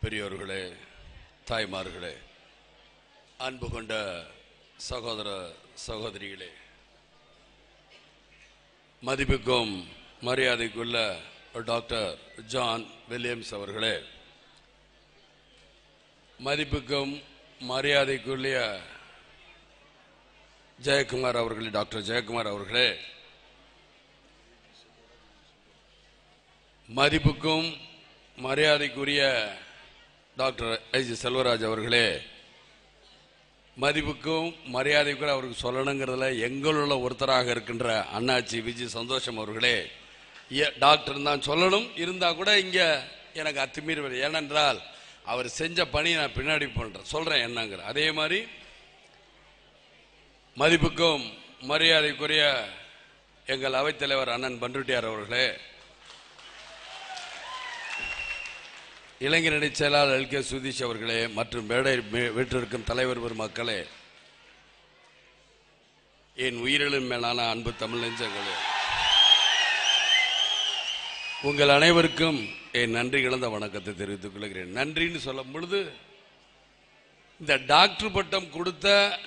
பெரியோர்களே, தாய்மார்களே, அன்பு கொண்ட சகோதர சகோதரிகளே, மதிப்புக்கும் மரியாதைக்குள்ள டாக்டர் ஜான் வில்லியம்ஸ் அவர்களே, மதிப்புக்கும் மரியாதைக்குரிய ஜெயக்குமார் அவர்களே, டாக்டர் ஜெயக்குமார் அவர்களே, மதிப்புக்கும் மரியாதைக்குரிய டாக்டர் ஐஜி செல்வராஜ் அவர்களே, மதிப்புக்கும் மரியாதைக்குரிய அவருக்கு சொல்லணுங்கிறதுல எங்களுள்ள ஒருத்தராக இருக்கின்ற அண்ணாச்சி விஜய் சந்தோஷம் அவர்களே, டாக்டர் தான் சொல்லணும், இருந்தா கூட இங்க எனக்கு அத்துமீறி, ஏனென்றால் அவர் செஞ்ச பணி நான் பின்னாடி சொல்றேன் என்னங்கிற. அதே மாதிரி மதிப்புக்கும் மரியாதைக்குரிய எங்கள் அவைத்தலைவர் அண்ணன் பண்ருட்டியார் அவர்களே, இளைஞரணி செயலாளர் எல் கே சுதீஷ் அவர்களே, மற்றும் மேடை வீட்டிற்கும் தலைவர் பெருமக்களே, என் உயிரிலும் மேலான அன்பு தமிழ் நெஞ்சங்களே, உங்கள் அனைவருக்கும் என் நன்றி கலந்த வணக்கத்தை தெரிவித்துக் கொள்கிறேன். நன்றின்னு சொல்லும் பொழுது இந்த டாக்டர் பட்டம் கொடுத்த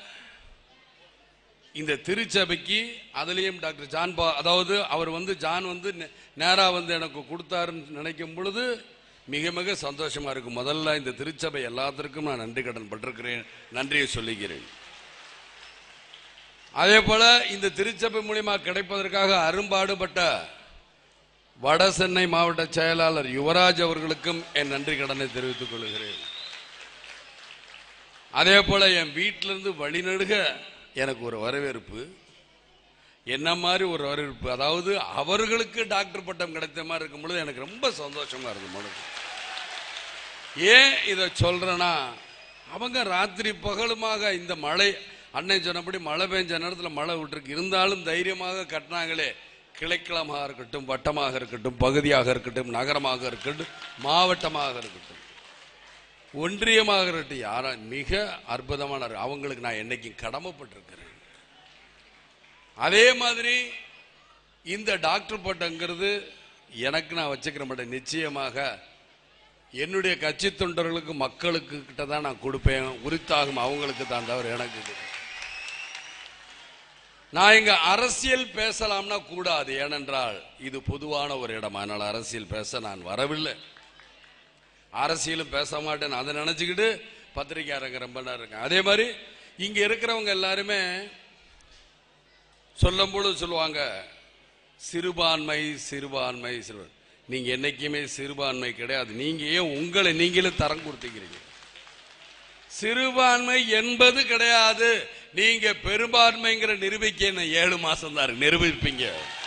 இந்த திருச்சபைக்கு, அதுலேயும் டாக்டர் ஜான் அதாவது அவர் ஜான் நேரா எனக்கு கொடுத்தாருன்னு நினைக்கும் பொழுது மிக மிக சந்தோஷமா இருக்கு. முதல்ல இந்த திருச்சபை எல்லாத்திற்கும் நான் நன்றி கடன் பட்டிருக்கிறேன், நன்றியை சொல்லிக்கிறேன். அதே போல இந்த திருச்சபை மூலியமா கிடைப்பதற்காக அரும்பாடுபட்ட வட சென்னை மாவட்ட செயலாளர் யுவராஜ் அவர்களுக்கும் என் நன்றி கடனை தெரிவித்துக் கொள்கிறேன். அதே போல என் வீட்டிலிருந்து வழிநடுக எனக்கு ஒரு வரவேற்பு, என்ன மாதிரி ஒரு வரவேற்பு, அதாவது அவர்களுக்கு டாக்டர் பட்டம் கிடைத்த மாதிரி இருக்கும் பொழுது எனக்கு ரொம்ப சந்தோஷமா இருக்கு மனது. ஏன் இதை சொல்றேன்னா, அவங்க ராத்திரி பகலுமாக இந்த மழை, அன்னை சொன்னபடி மழை பெஞ்ச நேரத்தில் மழை விட்டுருக்கு, இருந்தாலும் தைரியமாக கட்டினாங்களே. கிளைக்களமாக இருக்கட்டும், வட்டமாக இருக்கட்டும், பகுதியாக இருக்கட்டும், நகரமாக இருக்கட்டும், மாவட்டமாக இருக்கட்டும், ஒன்றியமாக இருக்கட்டும், யாரா மிக அற்புதமான அவங்களுக்கு நான் என்னைக்கும் கடமைப்பட்டிருக்கிறேன். அதே மாதிரி இந்த டாக்டர் பட்டங்கிறது எனக்கு நான் வச்சுக்கிற மாட்டேன். நிச்சயமாக என்னுடைய கட்சி தொண்டர்களுக்கு, மக்களுக்கு கிட்ட தான் நான் கொடுப்பேன். உரித்தாகும் அவங்களுக்கு தான், தவிர எனக்கு நான் இங்க அரசியல் பேசலாம்னா கூடாது, ஏனென்றால் இது பொதுவான ஒரு இடம். அதனால அரசியல் பேச நான் வரவில்லை, அரசியலும் பேச மாட்டேன். அதை நினைச்சுக்கிட்டு பத்திரிகையாளங்க ரொம்ப நேரம் இருக்கேன். அதே மாதிரி இங்க இருக்கிறவங்க எல்லாருமே சொல்லும்போது சொல்லுவாங்க சிறுபான்மை சிறுபான்மை சிறுபான்மை. நீங்க என்னைக்குமே சிறுபான்மை கிடையாது. நீங்க ஏன் உங்களை நீங்களே தரம் கொடுத்துக்கிறீங்க? சிறுபான்மை என்பது கிடையாது. நீங்க பெரும்பான்மைங்கிற நிரூபிக்க 7 மாசம் தான் நிரூபிப்பீங்க.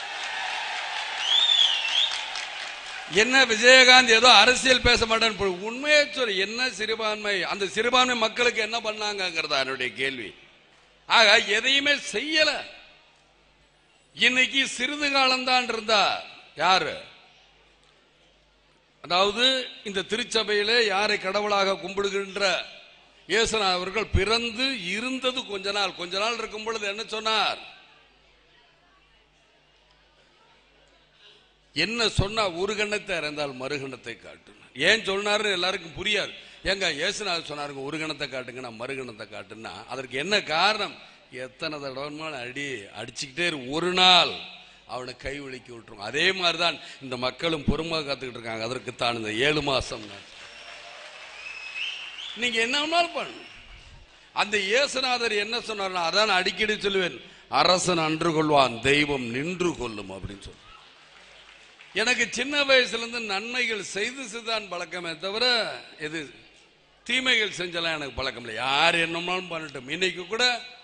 என்ன விஜயகாந்த் ஏதோ அரசியல் பேச மாட்டேன்னு உண்மையே சொல்ல, என்ன சிறுபான்மை, அந்த சிறுபான்மை மக்களுக்கு என்ன பண்ணாங்கிறதா என்னுடைய கேள்வி. ஆக எதையுமே செய்யல. இன்னைக்கு சிறிது காலம்தான் இருந்தா யாரு, அதாவது இந்த திருச்சபையிலே யாரை கடவுளாக கும்பிடுகின்ற இயேசுநாதர் அவர்கள் பிறந்து இருந்தது கொஞ்ச நாள் இருக்கும் பொழுது என்ன சொன்னார்? என்ன சொன்னா, ஒரு கண்ணத்தை அறிந்தால் மறுகணத்தை காட்டுனார். ஏன் சொன்னாரு எல்லாருக்கும் புரியாது. ஏங்க இயேசுநாதர் சொன்னாருங்க ஒரு கணத்தை காட்டுங்க, நான் மறுகணத்தை காட்டுன்னா அதற்கு என்ன காரணம்? எத்தனை தடவை அடிச்சுக்கிட்டே ஒரு நாள் அவனை கை ஒழிக்க விட்டுரும். அதே மாதிரிதான் இந்த மக்களும் பொறுமை காத்துக்கிட்டு இருக்காங்க. அதற்குத்தான் இந்த 7 மாசம் நீங்க என்ன பண்ணு. அந்த இயேசுநாதர் என்ன சொன்னார்? அதான் அடிக்கடி சொல்லுவேன், அரசன் அன்று கொள்வான், தெய்வம் நின்று கொள்ளும் அப்படின்னு சொல்லு. எனக்கு சின்ன வயசுல இருந்து நன்மைகள் செய்துதான் பழக்கமே தவிர எது தீமைகள் செஞ்சலாம் எனக்கு பழக்கம் இல்லை. யார் என்னமாலும் பண்ணட்டும். இன்னைக்கு கூட